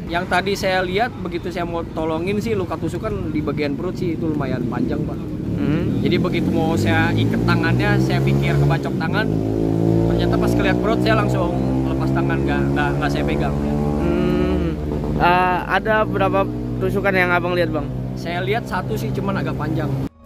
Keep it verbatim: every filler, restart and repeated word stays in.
Yang tadi saya lihat begitu saya mau tolongin sih luka tusukan di bagian perut sih itu lumayan panjang Pak. Hmm. Jadi begitu mau saya ikat tangannya, saya pikir kebacok tangan, ternyata pas kelihat perut saya langsung lepas tangan, nggak nggak nggak saya pegang. Hmm. Uh, ada berapa tusukan yang abang lihat bang? Saya lihat satu sih cuman agak panjang.